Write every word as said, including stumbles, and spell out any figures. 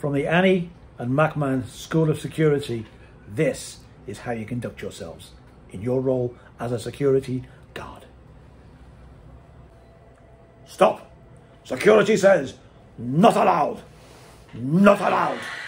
From the Annie and Macman School of Security, this is how you conduct yourselves in your role as a security guard. Stop! Security says, not allowed! Not allowed!